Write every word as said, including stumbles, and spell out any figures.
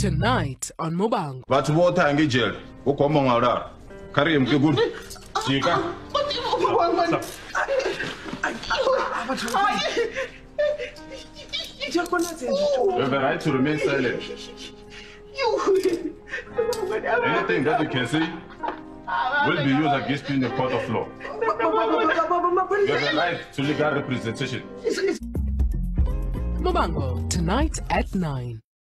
Tonight on Mobango. Batho bo tha nge jail go kwa mongara kare mke good jika you have a right to remain silent. Anything that you can say will be used against you in the court of law. You have a right to legal representation. Mobango, tonight at nine.